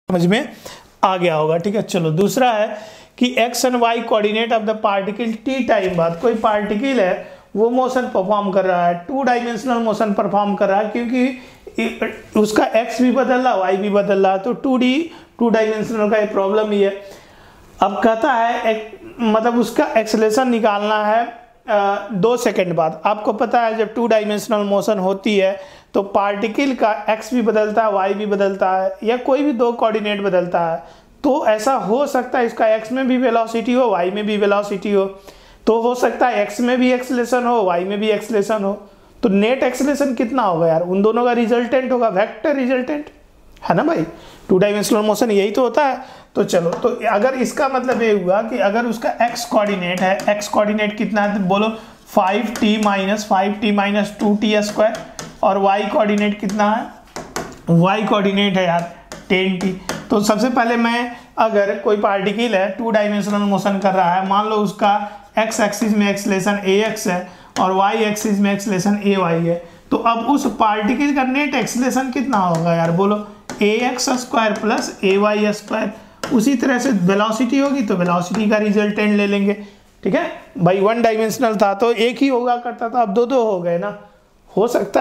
समझ में आ गया होगा। ठीक है, चलो दूसरा है कि X and Y coordinate of the particle T time बाद कोई पार्टिकल है वो मोशन परफॉर्म कर रहा है, 2 डायमेंशनल मोशन परफॉर्म कर रहा है, क्योंकि उसका एक्स भी बदल रहा है वाई भी बदल रहा है, तो 2 डायमेंशनल का एक प्रॉब्लम ही है। अब कहता है मतलब उसका एक्सेलरेशन निकालना है 2 सेकंड बाद। आपको पता है जब 2 डायमेंशनल मोशन होती है तो पार्टिकल का एक्स भी बदलता है वाई भी बदलता है, या कोई भी 2 कोऑर्डिनेट बदलता है, तो ऐसा हो सकता है इसका एक्स में भी वेलोसिटी हो वाई में भी वेलोसिटी हो हो सकता है एक्स में भी एक्सेलरेशन हो वाई में भी एक्सेलरेशन हो। तो नेट एक्सेलरेशन कितना होगा यार, उन दोनों का रिजल्टेंट होगा वेक्टर रिजल्टेंट, है ना भाई। 2 डायमेंशनल मोशन यही तो होता है। तो चलो, तो अगर इसका मतलब ये हुआ कि अगर उसका एक्स कोऑर्डिनेट है, एक्स कोऑर्डिनेट कितना है तो बोलो 5t माइनस 2t स्क्वायर, और वाई कोऑर्डिनेट कितना है, वाई कोऑर्डिनेट है यार 10t। तो सबसे पहले मैं अगर कोई पार्टिकल है 2 डायमेंशनल मोशन कर रहा है, मान लो उसका एक्स एक्सिस में एक्सेलरेशन ax है और वाई एक्सिस में एक्सेलरेशन ay है, तो अब उस पार्टिकल का नेट एक्सेलरेशन कितना होगा यार, बोलो ax square plus ay square. उसी तरह से वेलोसिटी होगी तो वेलोसिटी का रिजल्टेंट ले लेंगे। ठीक है भाई, 1 डायमेंशनल था तो एक ही होगा करता था, अब 2 हो गए ना, हो सकता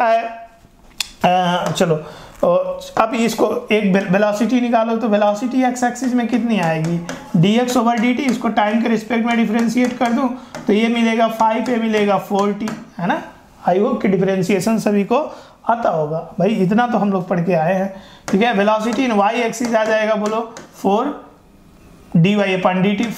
है। चलो अब इसको एक वेलोसिटी निकालो, तो वेलोसिटी एक्स एक्सिस में कितनी आएगी dx ओवर dt, इसको टाइम के रिस्पेक्ट में डिफरेंशिएट कर दूं तो ये मिलेगा 5, ये मिलेगा 4t, है ना। आई होप कि डिफरेंशिएशन सभी को आता होगा भाई, इतना तो हम लोग पढ़ के आए हैं। ठीक है, वेलोसिटी इन y एक्सिस आ जाएगा, बोलो 4 dy/dt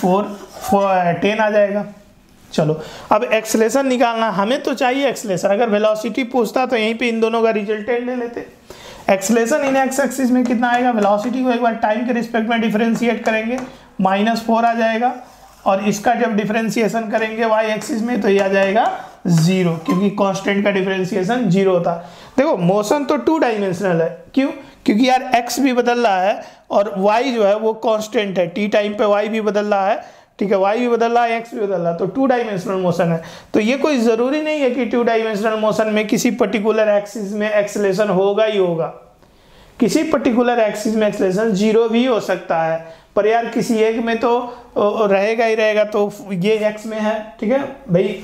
10 आ जाएगा। चलो अब एक्सेलरेशन निकालना, हमें तो चाहिए एक्सेलरेशन, अगर वेलोसिटी पूछता तो यहीं पे इन दोनों का रिजल्टेंट ले लेते। एक्सेलरेशन इन एक्स एक्सिस में कितना आएगा, वेलोसिटी को एक बार टाइम के रिस्पेक्ट में डिफरेंशिएट करेंगे -4 आ जाएगा, और इसका जब डिफरेंशिएशन करेंगे वाई एक्सिस में तो ये आ जाएगा 0, क्योंकि कांस्टेंट का डिफरेंशिएशन 0 होता। देखो मोशन तो 2 डायमेंशनल है, क्यों, क्योंकि यार एक्स भी बदल रहा है और वाई जो है वो कांस्टेंट है, टी टाइम पे वाई भी बदल रहा है। ठीक है, वाई भी बदल रहा है एक्स भी बदल रहा है, तो 2 डायमेंशनल मोशन है। तो ये कोई ज़रूरी नहीं है कि 2 डायमेंशनल मोशन में किसी पर्टिकुलर एक्सिस में एक्सेलरेशन होगा ही होगा, किसी पर्टिकुलर एक्सिस में एक्सेलरेशन 0 भी हो सकता है, पर यार किसी एक में तो रहेगा ही रहेगा, तो ये एक्स में है। ठीक है भाई,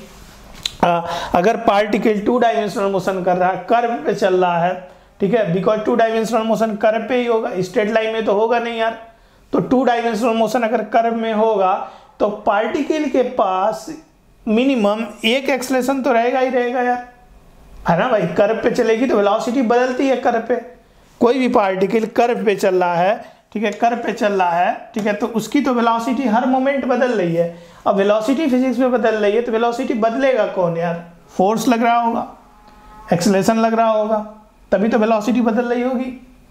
अगर पार्टिकल 2 डायमेंशनल मोशन कर रहा है, कर्व पे चल रहा है, ठीक है, बिकॉज 2 डायमेंशनल मोशन कर्व पे ही होगा, स्ट्रेट लाइन में तो होगा नहीं यार। तो 2 डायमेंशनल मोशन अगर कर्व में होगा तो पार्टिकल के पास मिनिमम एक एक्सेलरेशन तो रहेगा ही रहेगा यार, है ना भाई। कर्व पे चलेगी तो वेलोसिटी बदलती है कर्व पे, कोई भी पार्टिकल कर्व पे चल रहा है, ठीक है, कर्व पे चल रहा है, ठीक है, तो उसकी तो वेलोसिटी हर मोमेंट बदल रही है। अब वेलोसिटी फिजिक्स में बदल रही है तो वेलोसिटी बदलेगा कौन यार, फोर्स लग रहा होगा, एक्सेलरेशन लग रहा होगा, तभी तो वेलोसिटी बदल रही होगी।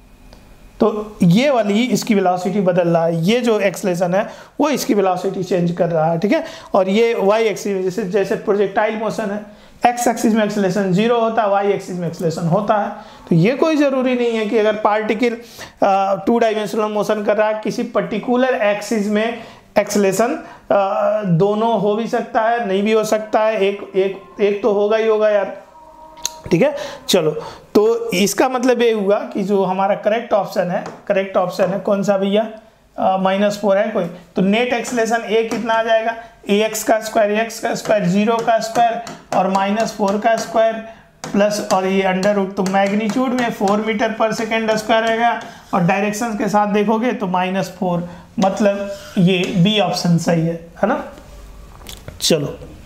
तो ये वाली इसकी वेलोसिटी बदल रहा है, ये जो एक्सेलरेशन है वो इसकी वेलोसिटी चेंज कर रहा है। ठीक है, और ये वाई एक्सिस में जैसे प्रोजेक्टाइल मोशन है, एक्स एक्सिस में एक्सेलरेशन 0 होता है, वाई एक्सिस में एक्सेलरेशन होता है। तो ये कोई ज़रूरी नहीं है कि अगर पार्टिकल 2 डायमेंशनल मोशन कर रहा है, किसी पर्टिकुलर एक्सिस में एक्सेलरेशन दोनों हो भी सकता है, नहीं भी हो सकता है, एक तो होगा ही होगा यार। ठीक है, चलो, तो इसका मतलब ये हुआ कि जो हमारा करेक्ट ऑप्शन है कौन सा भैया, -4 है कोई, तो नेट एक्सेलरेशन ए कितना आ जाएगा, ax का स्क्वायर 0 का स्क्वायर और -4 का स्क्वायर प्लस और ये अंडर रूट, तो मैग्नीट्यूड में 4 मीटर पर सेकेंड स्क्वायर रहेगा, और डायरेक्शन के साथ देखोगे तो -4, मतलब ये बी ऑप्शन सही है ना। चलो।